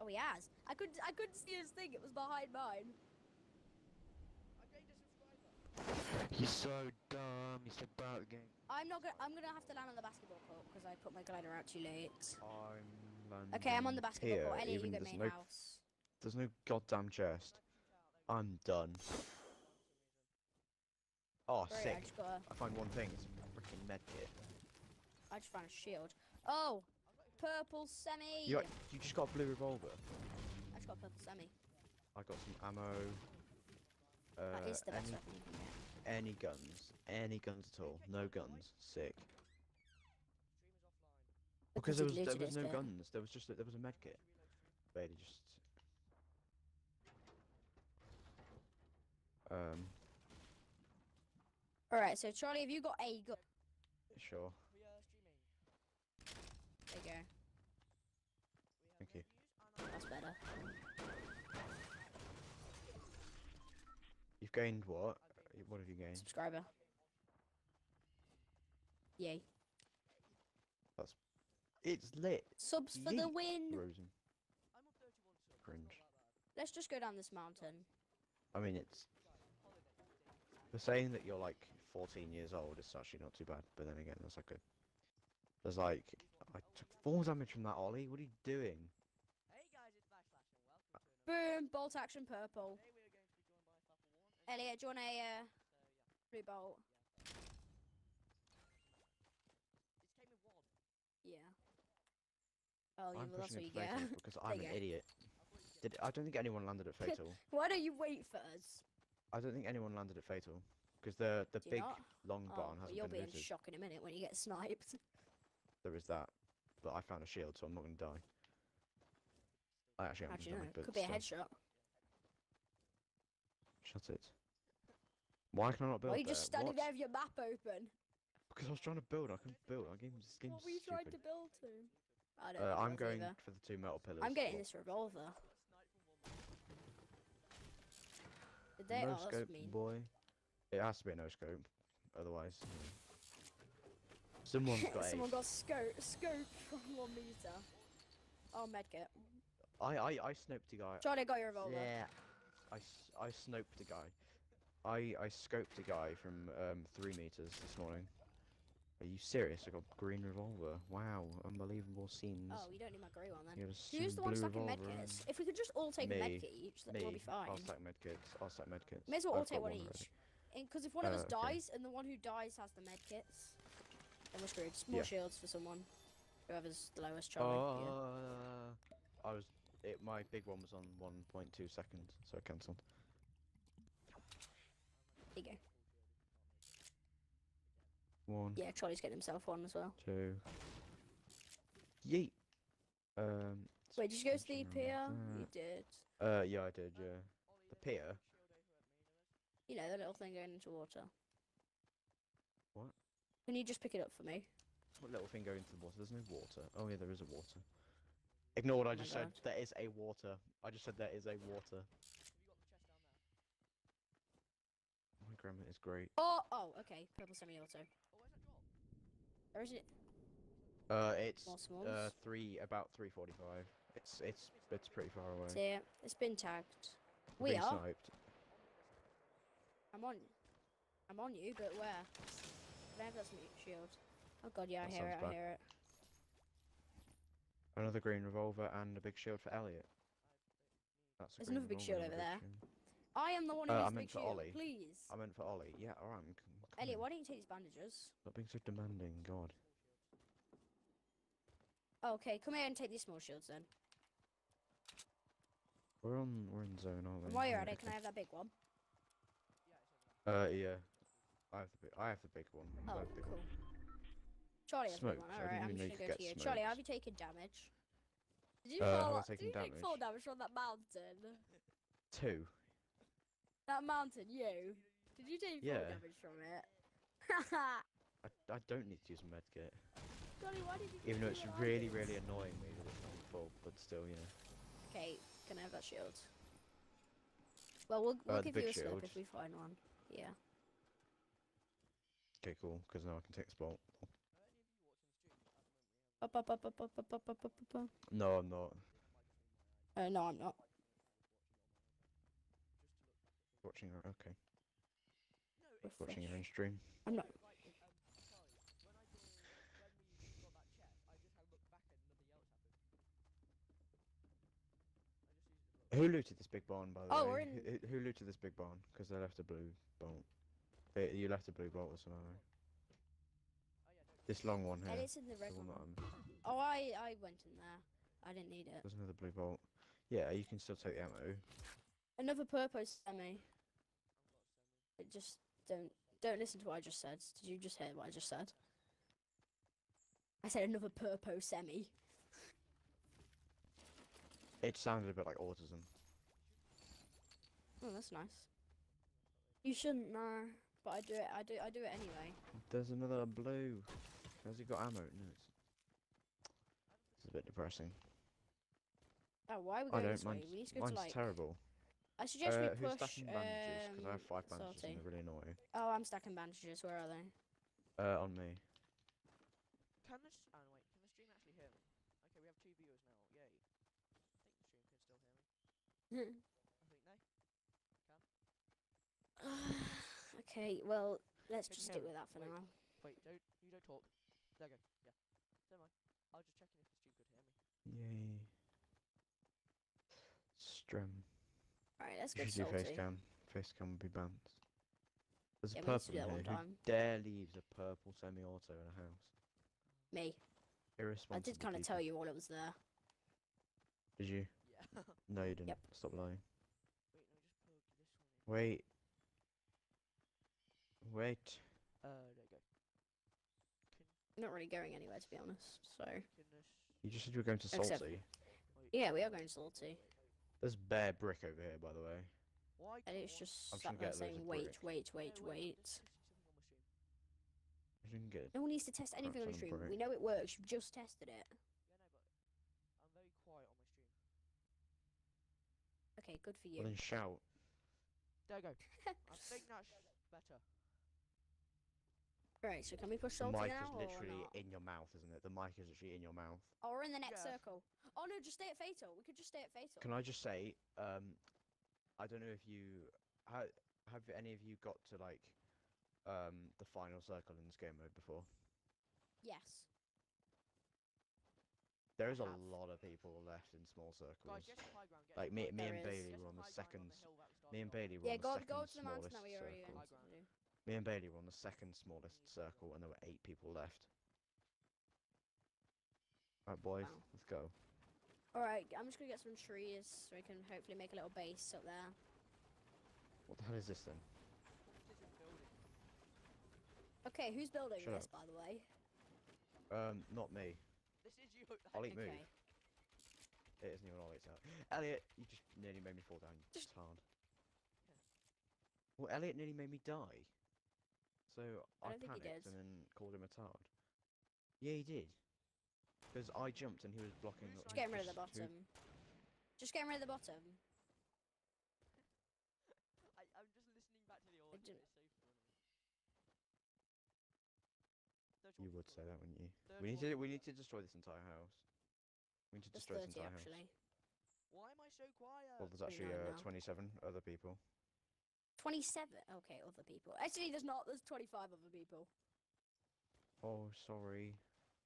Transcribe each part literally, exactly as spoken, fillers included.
Oh, he has. I couldn't. I couldn't see his thing. It was behind mine. I gained a subscriber. You're so dumb. You said about the game. I'm not gonna. I'm gonna have to land on the basketball court because I put my glider out too late. I'm landing Okay, I'm on the basketball here, court. Elliot, you even go there's main no, house. there's no goddamn chest. I'm done. Oh, Sorry, I sick. just got. A, I find one thing. It's a freaking medkit. I just found a shield. Oh, purple semi. You got, you just got a blue revolver. I just got a purple semi. I got some ammo. Uh, That is the best any, weapon you can get. any guns, any guns at all. No guns. Sick. Streamer's offline. Because there he was there looted was his no bit. guns. There was just there was a medkit. Bailey just. Um. All right, so Charlie, have you got a gun? Sure. We are streaming. There you go. We have Thank you. reviews and That's better. You've gained what? What have you gained? Subscriber. Yay. That's. It's lit. Subs for the Yeet. win. Rosen. I'm on thirty-one subs. Cringe. That's not that bad. Let's just go down this mountain. I mean, it's. Guys, holiday. Days. For saying that you're like fourteen years old, it's actually not too bad. But then again, there's like a. There's like. I took four damage from that Ollie. What are you doing? Hey guys, it's Bash Slash and welcome to another. Boom! Bolt action purple. Today we are going to be joined by Purple One. and- Elliot, do you want a uh, So yeah, blue bolt? yeah. So. This came with one. Yeah. Oh, yeah, I'm well, that's pushing what it you to fatal get. because I'm you an go. idiot. I thought you Did I don't think anyone landed at fatal. Why don't you wait for us? I don't think anyone landed at fatal because the the Do you big not? long Oh, barn well, hasn't you'll been be in looted. shock in a minute when you get sniped. There is that, but I found a shield, so I'm not going to die. I actually How haven't do you know? died, but Could be a still. headshot. Shut it. Why can I not build Why are you there? just standing What? there with your map open? Because I was trying to build. I couldn't build. I game this game's What were you stupid. trying to build to? I don't Uh, know. I'm going Either. for the two metal pillars. I'm getting What- this revolver. got a snipe from one. Did they? No Oh, that's scope, mean. boy. It has to be a no scope, otherwise. you know. Someone's got Someone a. got scope, scope from one meter. Oh, medkit. I I I snoped a guy. Charlie got your revolver. Yeah. I s- I snoped a guy. I I scoped a guy from um three meters this morning. Are you serious? I got green revolver. Wow, unbelievable scenes. Oh, you don't need my grey one then. You got a Who's the one blue stacking revolver medkits? and- If we could just all take Me. a medkit each, then Me. we'll be fine. I'll stack medkits. I'll stack medkits. May as well all I've take got one already. each. Because if one of Uh, us okay. dies and the one who dies has the medkits, then we're screwed. Small Yeah. shields for someone. Whoever's the lowest, Charlie. yeah. Uh, I was. It, my big one was on one point two seconds, so I cancelled. There you go. One, Yeah, Charlie's getting himself one as well. two. Yeet. Um. Wait, did you go to the switching pier? around You did. that. Uh, yeah, I did. Yeah. Ollie, The there's a pier? shield over at me, there is. You know, the little thing going into water. What? Can you just pick it up for me? What little thing going into the water? There's no water. Oh yeah, there is a water. Ignore what Oh I my just said. God. There is a water. I just said there is a water. Have you got the chest down there? My grammar is great. Oh, oh, okay. Purple semi-auto. Oh, where's that drop? Or is it? Uh, it's More smalls? uh three about three forty-five. It's it's it's pretty far away. See it? It's been tagged. I'm We being are. sniped. I'm on. I'm on you, but where? I don't have that mute shield. Oh god, yeah, I That hear it. sounds I bad. hear it. Another green revolver and a big shield for Elliot. That's a There's green another big revolver shield and a over there. big shield. I am the one who Uh, I needs the meant big for shield. Ollie. Please. I meant for Ollie. Yeah, alright. I'm c- I'm Elliot, coming. why don't you take these bandages? Stop being so demanding, God. Oh, okay, come here and take these small shields then. We're on we're in zone, aren't we? And while you're Yeah, at it, can I okay. have that big one? Yeah, it's over there. Uh, yeah. I have the big. I have the big one. I Oh, have the big cool. one. Charlie has a big Smoked. one. I Alright, didn't I'm even know just you gonna could go to get you. Charlie, smoked. have you taken damage? Did you Uh, have fall? I Did taken you take damage? fall damage from that mountain? Two. That mountain, you? Did you take fall Yeah. damage from it? Haha. I, I don't need to use a medkit. Charlie, why did you? Even though do it's that? really, really annoying me that it's not full, but still, yeah. Okay, can I have that shield? Well, we'll, we'll Uh, the give you big a slip shield. if we find one. Yeah. Okay, cool, because now I can take the spot. Are any of you watching the stream? At the moment, we have Up, up, up, up, up, up, up, up, up, up, up. No, I'm not. might just be my Uh, no, I'm not. Watching her. Okay. No, it's Watching your own Refresh. stream. I'm not. right. It, um, sorry. When I did, when we got that chest, I just had a look back and nothing else happened. I just used it to look. Who looted this big barn, by the Oh, way? we're in- Who, who looted this big barn? Because they left a blue bolt. They, you left a blue bolt or something. Oh yeah, no. This long one And here. it's in the red The one one. that I'm- Oh, I I went in there. I didn't need it. There's another blue bolt. Yeah, you can still take the ammo. Another purpose semi. It just don't don't listen to what I just said. Did you just hear what I just said? I said another purpo semi. It sounded a bit like autism. Oh, that's nice. You shouldn't know, but I do it. I do. I do it anyway. There's another blue. Has he got ammo? No, it's, it's a bit depressing. Oh, why are we I going don't. this way? Mine's, We need to go mine's to like. terrible. I suggest Uh, we who's push. stacking bandages? Because I have Um, five bandages salty. and they're really annoying. Oh, I'm stacking bandages. Where are they? Uh, on me. Can this? Oh no, wait. Can the stream actually hear me? Okay, we have two viewers now. Yay. I think the stream can still hear me. I think they. Okay. Well, let's Can just you stick hear with me? that for Wait. now. Wait, don't you don't talk. There you go. Yeah. Never mind. I was just checking if the stream could hear me. Yay. Strum. Alright, let's You go should do salty. face cam. Face cam would be banned. There's Yeah, a we need to purple do in that here. one Who time. dare leaves a purple semi-auto in a house? Me. Irresponsible I did kind of people. tell you while it was there. Did you? Yeah. No, you didn't. Yep. Stop lying. Wait, let me just plug this one in. Wait. Wait. Uh, there you go. Can Not really going anywhere, to be honest. So. can this? You just said you were going to Except- Salty. Yeah, we are going salty. There's bare brick over here, by the way. Why? And it's can't- just I'm just sat gonna there get loads saying, of wait, brick. wait, No, wait, I'm wait. just listening to something on my stream. I didn't get. No one needs to test anything on the Perhaps stream. on a We break. know it works. You've just tested it. Yeah, no, but I'm very quiet on my stream. Okay, good for Well, you. then shout. There you go. I think that's better. Right, so can we push The salty mic now is or literally not? in your mouth, isn't it? The mic is literally in your mouth. Oh, we're in the next Yeah. circle. Oh no, just stay at Fatal. We could just stay at Fatal. Can I just say, um, I don't know if you ha have any of you got to like um the final circle in this game mode before? Yes. There is a have. lot of people left in small circles. Guys, get some high ground. Get Like some me, high me There and is. Bailey Get were some on the high ground second. on the hill that we Me and started Bailey were Yeah, on go the second go to the mountain smallest that we already circle. went to do. Me and Bailey were on the second smallest circle, and there were eight people left. Right, boys, Wow. let's go. Alright, I'm just gonna get some trees so we can hopefully make a little base up there. What the hell is this then? This is building. Okay, who's building Shut this, up. by the way? Um, not me. This is you. Ollie, move. Okay. It isn't even Ollie's out. Elliot, you just nearly made me fall down. Just- It's hard. Well, Elliot nearly made me die. So I I, don't think he panicked did. and then called him a tard. Yeah, he did. Because I jumped and he was blocking. Who's the- Just getting rid of the just who- bottom. Just getting rid of the bottom. I, I'm just listening back to the audio. didn't- It's so funny. You would say that, wouldn't you? Third We need one. to. We need to destroy this entire house. We need to Just destroy this thirty entire actually. Why am I so quiet? house. Well, there's We actually know uh, now. twenty-seven other people. twenty-seven. Okay, other people. Actually, there's not. There's twenty-five other people. Oh, sorry.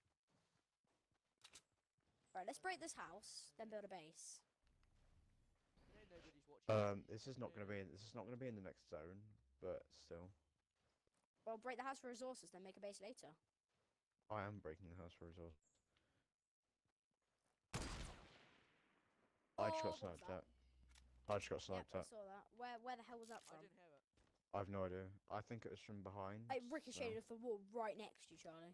Right, let's break this house, then build a base. You know nobody's watching. Um, this is not gonna be. This is not gonna be in the next zone, but still, Well, break the house for resources, then make a base later. I am breaking the house for resource. I just Oh, got what was sniped that? at. I just got Yep, sniped I at. saw that. Where where the hell was that I from? didn't hear it. I have no idea. I think it was from behind. It so- ricocheted off the wall right next to you, Charlie.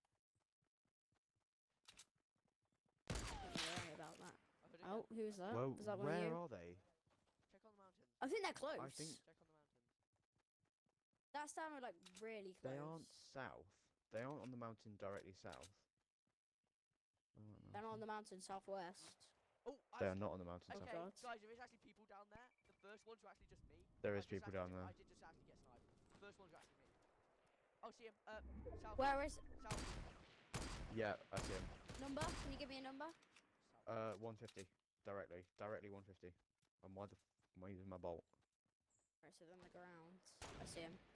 Don't worry about that. I heard it Oh, again. who's that? Well, Was that one where of you? are they? Check on the mountain. I think they're close. I think- Check on the mountain. That sounded like really close. They aren't south. They aren't on the mountain directly south. Oh, no. They're not on the mountain southwest. Oh, They are actually- not on the mountain Okay, south. God. guys, there is actually people down there. The first ones were actually just me. There I is just people actually down ju- there. I did just actually get sniped. The first ones were actually me. Oh, see him. Uh, south. Where is South. Yeah, I see him. number? Can you give me a number? South. Uh, one fifty. directly, directly one fifty. And why the f am I using my bolt? Right, so then the ground. I see him.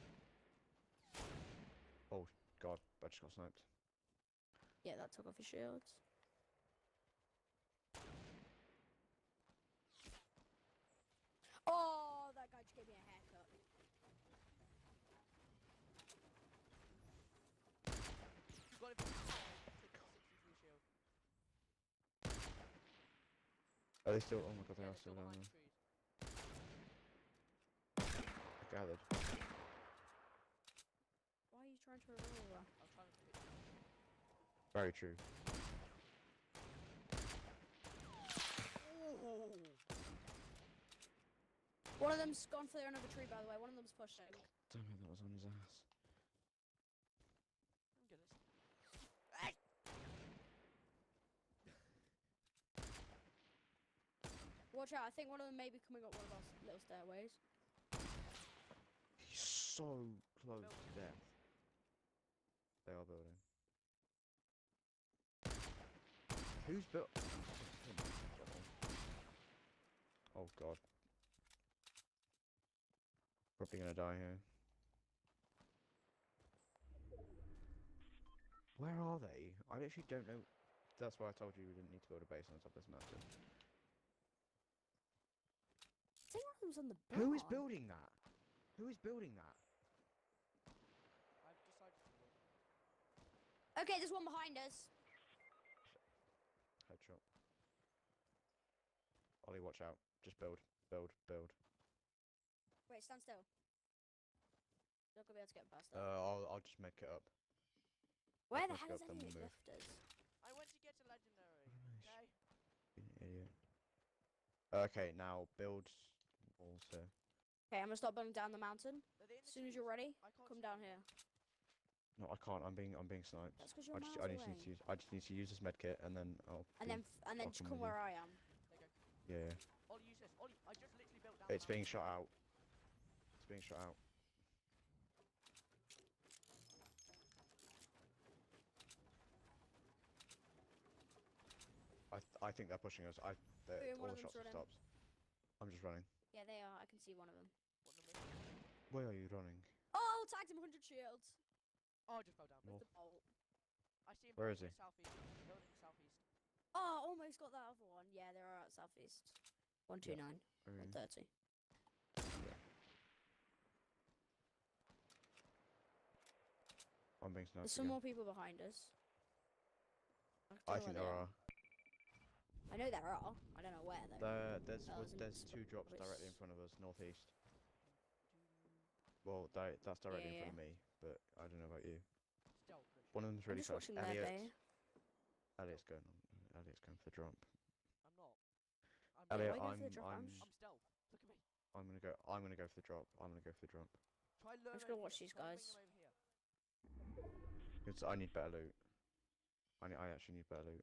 Oh god, I just got sniped. Yeah, that took off his shields. Oh, that guy just gave me a haircut. You got him. sixty-three shield. Are they still? Oh my god, they Yeah, are they're still down behind there. the trees. I gathered. Why are you trying to revolver? I'm trying to pick them. Very true. Ooh. One of them's gone for another tree, by the way. One of them's pushing. Damn it, that was on his ass. I'm gonna. Hey! Watch out, I think one of them may be coming up one of our s- little stairways. He's so close to Building. death. They are building. Who's built? Oh god. Probably gonna die here. Where are they? I actually don't know. That's why I told you we didn't need to build a base on top of this mountain. I think one of them's on the Who is barn. building that? Who is building that? I've decided to win. Okay, there's one behind us. Headshot. Ollie, watch out. Just build, build, build. Wait, stand still. Not gonna be able to get past that. Uh, I'll, I'll just make it up. Where the let's hell go is up, then any we'll move. left us? I went to get a legendary. Nice. Okay. You idiot. Okay, now build walls here. Okay, I'm gonna start building down the mountain. They're in As the soon as you're trees. ready, I can't come see down them. here. No, I can't. I'm being, I'm being sniped. That's because I you're just, miles I just away. need to use, I just need to use this med kit, and then I'll. And be- then, f- and then I'll just come come with you. where I am. There you go. Yeah, yeah. Ollie, use this. Ollie, I just literally built down. It's the being mountain. shot out. It's being shot out. I, th I think they're pushing us. I, they're, Boom, one all of the them's shots have running. stopped. I'm just running. Yeah, they are. I can see one of them. What number? Where are you running? Oh, tagged him one hundred shields. Oh, I just fell down. Well, With the bolt. I see him. Where building is he? Southeast. Building southeast. Oh, almost got that other one. Yeah, they're out southeast. one two nine. Where are one you? thirty. I'm being sniped There's some again. more people behind us. I don't think know there where are. they I know there are. I don't know where though. There, there's, Oh, was, there's there's an two drops express. directly in front of us, northeast. Well, di that's directly in Yeah, front of me, but I don't know about you. Stealth. literally. One of them's I'm really just close. watching their Elliot, bay. Elliot's going on. Elliot's going for the drop. I'm not. I'm Elliot, why go for I'm, the drop, I'm, Ash? I'm stealth. Look at me. I'm gonna go. I'm gonna go for the drop. I'm gonna go for the drop. Try lure just gonna over watch here. these Try guys. bring them over here. Cause I need better loot. I need, I actually need better loot.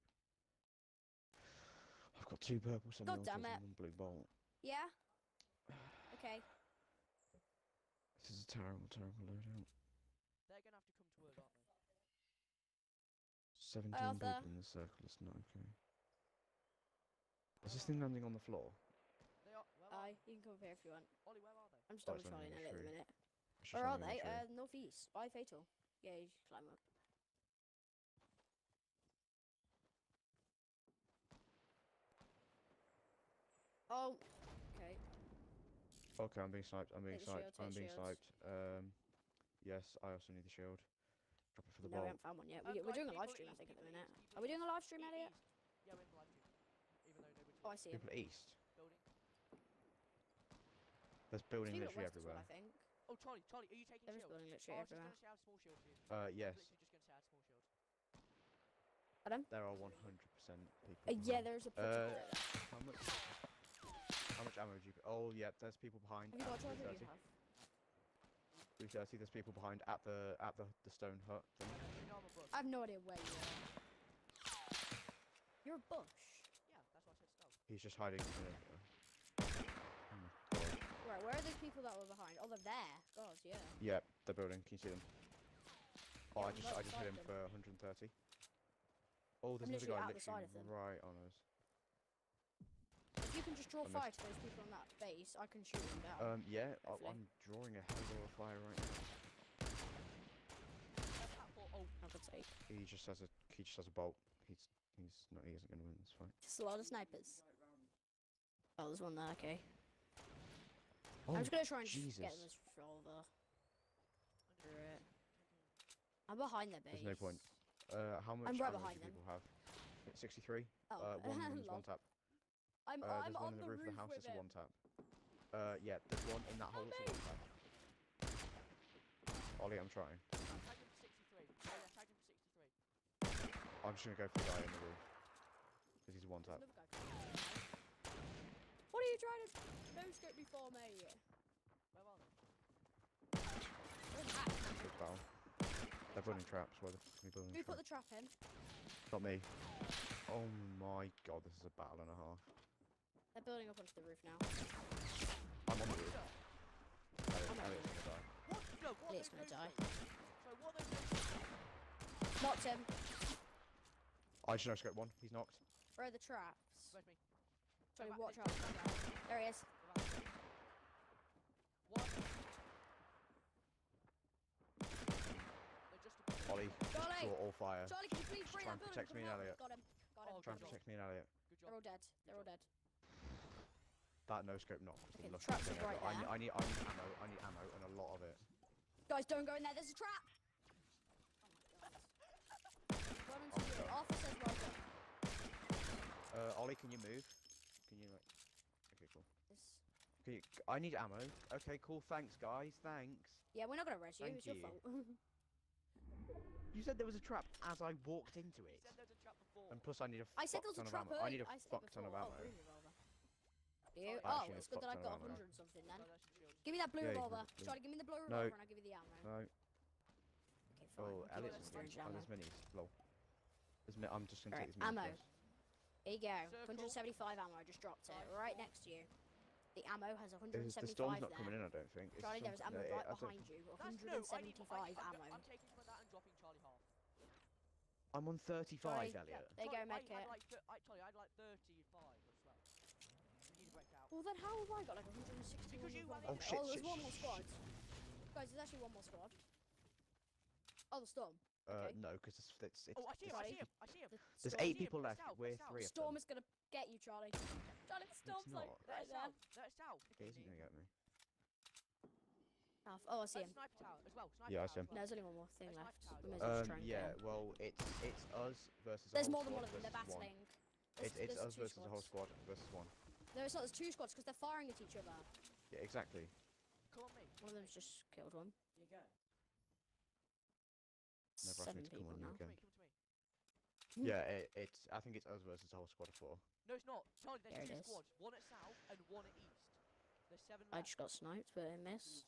I've got two purple God seminole damn and it. one blue bolt. Yeah. Okay. This is a terrible, terrible loadout. They're gonna have to come to us, aren't they? Seventeen Arthur. people in the circle. It's not okay. Is this thing landing on the floor? They are. Where are Aye, they? you can come over here if you want. Ollie, where are they? I'm just Oh, double it's landing trying on at the the tree. minute. It's just Where are landing they? on the Uh, tree. northeast. By Fatal. Yeah, you should climb up. Oh. Okay. Okay, I'm being sniped. I'm being Take the sniped. shield, take I'm being shields. sniped. Um, yes, I also need the shield. Drop it for the No, we bolt. haven't found one yet. Uh, We, we're guys, doing a live people stream, I east, think, at the people minute. east, Are we people doing a live stream, E- Elliot? east. Yeah, we're in the live stream. Even though nobody's Oh, I see him. People east. building. There's There's building people literally at west as well, everywhere. I think. Oh, Charlie, Charlie, are you taking There is shields? building Oh, literally I was just everywhere. gonna say I have small shields here. Uh, I yes. was literally just gonna say I had small shields. Adam? There are one hundred percent people. Uh, yeah, behind. there's a Uh, projector there. How much? How much ammo do you? Oh, yeah. There's people behind. Have you got a at charger? three You thirty. have. three thirty. There's people behind at the at the the stone hut thing. Yeah, they're in armor bush. I have no idea where you are. You're a bush. Yeah, that's why I said stealth. He's just hiding. In a, uh, oh my God. Right, where are those people that were behind? Oh, they're there. God, yeah. Yeah, they're building. Can you see them? Oh, Yeah, I I'm just right I just hit beside him them. for one hundred thirty. Oh, there's I'm another literally guy out the side literally of them. right on us. draw I fire missed. to those people on that base, I can shoot them down. Um, yeah, I, Hopefully. I'm drawing a hell of a lot of fire right now. That's that for- Oh, Have a take. He just has a he just has a bolt. He's he's not he isn't gonna win this fight. Just a lot of snipers. Oh, there's one there. Okay. Oh, I'm just gonna try and Jesus. get this revolver. Under it. I'm behind their base. There's no point. Uh, how much I'm right ammo behind do them. people have? It's sixty-three. Oh, Uh, one one's lol. one tap. I'm, Uh, I'm there's one on in the the roof of the house. with It's a him. one tap. Uh, yeah, there's one in that hole. It's a one tap. Ollie, I'm trying. tag him for sixty-three. Oh, yeah, tag him for sixty-three. I'm just gonna go for the guy in the roof. Because he's a one tap. Another guy coming. What are you trying to no scope me for, mate? Where are they? Where's that? Good battle. They're building traps. Where the f are we building Who put traps? the trap in? Not me. Oh my god, this is a battle and a half. They're building up onto the roof now. I'm on the roof. Elliot, I'm Elliot's gonna die. What? No, what Elliot's are those gonna die. no-scopes? So what are those no-scopes? Knocked him. I just no scope one. He's knocked. Where are the traps? Where's me? Sorry, Go back, watch Nick. out. There he is. Go back. What? They're just above. Ollie, just Charlie! draw all fire. Charlie, can you please bring try that and building? protect me and Come on. Elliot. Got him. Got him. Oh, Try and good job. protect me and Elliot. Good They're job. all dead. They're all dead. That no scope knock was Okay, the the luckiest traps thing are ever. right I, need, there. I need I need ammo. I need ammo and a lot of it. Guys, don't go in there. There's a trap. Run into I'm you. sorry. Arthur says well done. Uh, Ollie, can you move? Can you like? Okay, cool. This- Can you, I need ammo. Okay, cool. Thanks, guys. Thanks. Yeah, we're not gonna res you. Thank It's your you. fault. You said there was a trap as I walked into He it. said there's a trap before. And plus, I need a I said fuck there was ton a of trap ammo. I need a earlier. I said fuck it ton of before. ammo. Oh, green revolver. You? Sorry. Oh, Actually, it's a good that fuck I've ton got of a ammo. hundred something then. No, that's your shield. Give me that blue Yeah, you revolver. can- Charlie, give me the blue No. revolver and I'll give you the ammo. No. Okay, fine. Oh, Give me Elliot's the in syringe oh, ammo. there's minis. Lol. There's mi I'm just gonna Alright, take these minis. ammo. first. Here you go. Circle. one hundred seventy-five ammo. I just dropped it. Five, Right four. next to you. The ammo has Is- one hundred seventy-five The storm's not there. coming in, I don't think. It's Charlie, there's some- ammo no, it- right I don't- behind you. That's no, I need, I, one hundred seventy-five I'm, ammo. I'm taking some of that and dropping Charlie half. I'm on thirty-five, Charlie, Elliot. There you go, Charlie, I, medkit. I'd like, th- I, Charlie, I'd like thirty-five as well. We need to break out. Well, then how have I got like one hundred sixty? Because you Oh, haven't- shit, Oh, there's shit, one more shit, squad. shit. Guys, there's actually one more squad. Oh, the storm. Uh, Okay. no, because it's, it's, it's, Oh, I see him, I see Charlie. him, I see him. The there's storm- eight see him, people it's left. out, We're it's out. three of Storm them. is gonna get you, Charlie. Charlie, the storm's like not. right That's there. out, that's out. It isn't gonna get me. Half. Oh, I see Uh, him. sniper tower as well. Sniper Yeah, I tower see him. as No, well. there's only one more thing There's left. sniper We may towers. as well Um, try and yeah, kill him. well, it's it's us versus. There's a whole more than squad one of them. They're versus one. battling. There's, It's it's there's us two versus the whole squads. squad versus one. No, it's not. There's two squads because they're firing at each other. Yeah, exactly. Come on, me. One of them's just killed one. Never asked Seven me to come people on you now. again. Come to me, come to me. Yeah, it, it's. I think it's us versus the whole squad of four. No, it's not. Charlie, There there's it two is. squads. One at south and one at east. There's seven I left. just got sniped, but I missed.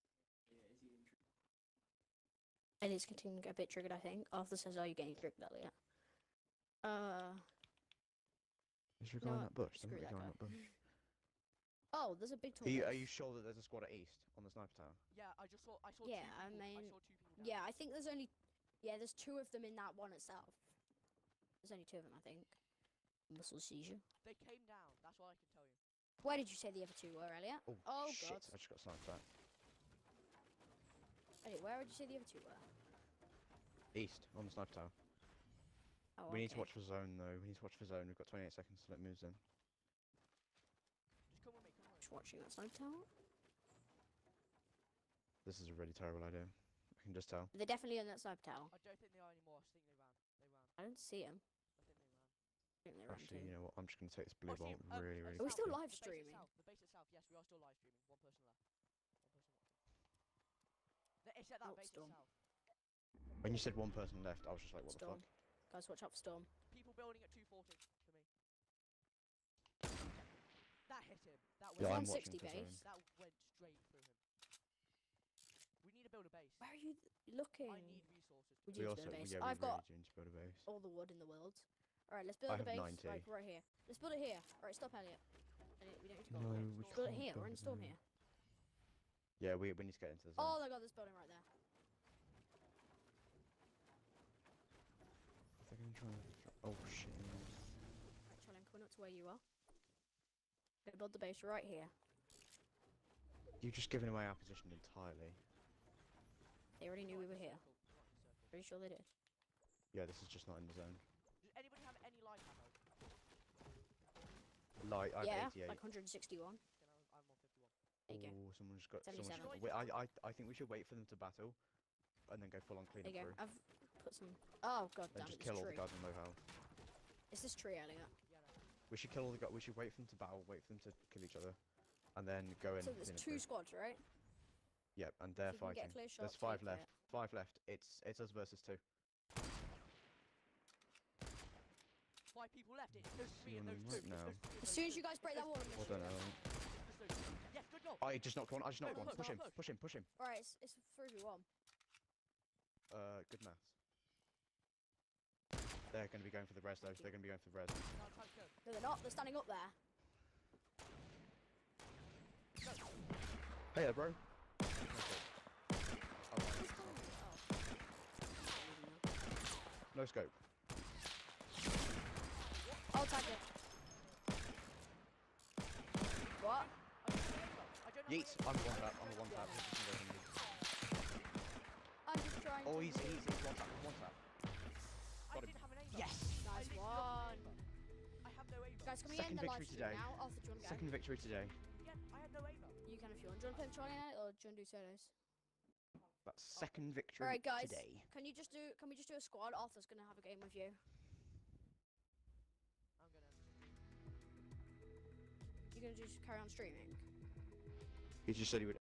Elliot's getting a bit triggered, I think. Arthur says, "Are you getting triggered, Elliot?" Uh. Is your You guy know in that bush? Screw There might be a that guy in guy. that bush. Oh, there's a big Are you, tall. are you sure that there's a squad at east on the sniper tower? Yeah, I just saw. I saw Yeah, two I people. mean- I saw two people. Down. Yeah, I think there's only. Yeah, there's two of them in that one itself. There's only two of them, I think. Muscle seizure. They came down. That's all I can tell you. Where did you say the other two were, Elliot? Oh, Oh, shit! God. I just got sniped back. Elliot, where did you say the other two were? East on the sniper tower. Oh, We need to okay. watch for zone though. We need to watch for zone. We've got twenty-eight seconds till it moves in. Just come with me. Come with me. Just watching that sniper tower. This is a really terrible idea. I can just tell. They're definitely in that sniper tower. I don't think they are anymore. I think they ran. They ran. I don't see them. I think they ran. I think they ran Actually, too. you know what? I'm just gonna take this blue Oh, I see bolt him. Um, really, uh, really. Are we south, still the live base at streaming? south, The base at south. Yes, we are still live streaming. One person left. One person left. The- It's at that Oh, base storm. at south. When you said one person left, I was just like, what Storm. the fuck? Guys, watch out for storm. People building at two forty to me. That hit him. That went. Yeah, I'm one watching sixty for base. zone. That went straight through him. We need to build a base. Where are you th- looking? I need resources. We to do We need to also, build a base. yeah, we I've got really do need to build a base. all the wood in the world. Alright, let's build I a have base. ninety. Like right here. Let's build it here. Alright, stop, Elliot. Elliot, we don't need to go No, all the way. we Let's build it can't here. We're build in it storm there. here. Yeah, we we need to get into the zone. Oh my god, there's building right there. They're gonna try and. Oh shit! Right, Charlie, I'm coming up to where you are. Gonna build the base right here. You've just given away our position entirely. They already knew we were here. Circle, not in the circle. Pretty sure they did. Yeah, this is just not in the zone. Does anybody have any light ammo? Light, I have yeah, eighty-eight. like one hundred sixty-one. Can I, I'm on fifty-one. There you go. Ooh, someone's got. Someone's seventy-seven. wait, I, I, I think we should wait for them to battle, and then go full on There cleanup you go. through. I've put some. Oh god Then damn just it! kill This all the tree. guys on low health. It's this tree, Elliot. Yeah, no. We should kill all the guys. We should wait for them to battle. Wait for them to kill each other, and then go in. So there's clean it two through. squads, right? Yep, and they're If you can fighting. get clear shot, There's five take left. it. Five left. It's it's us versus two. Five people left. It's those See three and on those them two. right now. It's those three and As those soon as two. you guys break that wall, I'm Well gonna done, shoot Alan. It's those two. Yes, good job. I just knocked one. I just knocked Push, one. push, Push him. push. Push him. Push him. Alright, it's it's three v one. Uh, good maths. They're going to be going for the res though. They're going to be going for the res. Now time to go. No, they're not. They're standing up there. Hey there, bro. Who's coming? Oh. No scope. I'll tag it. What? I don't know. I don't know. Yeet. I'm one tap. I'm a one tap. I'm just trying. Oh, to he's move. he's he's one tap. One tap. I Got him. didn't have an aim. Yes. I Nice literally one. lost an aim. I have no aim. Guys, can we Second end the live victory stream today. now? Arthur, do you want to go? Second victory today. Yeah, I have no aim. You can if you want. Do you want to play Charlie Night or do you want to do solos? That's second victory Alright, guys. today. Can you just do? Can we just do a squad? Arthur's gonna have a game with you. I'm gonna. You're gonna just carry on streaming. He just said he would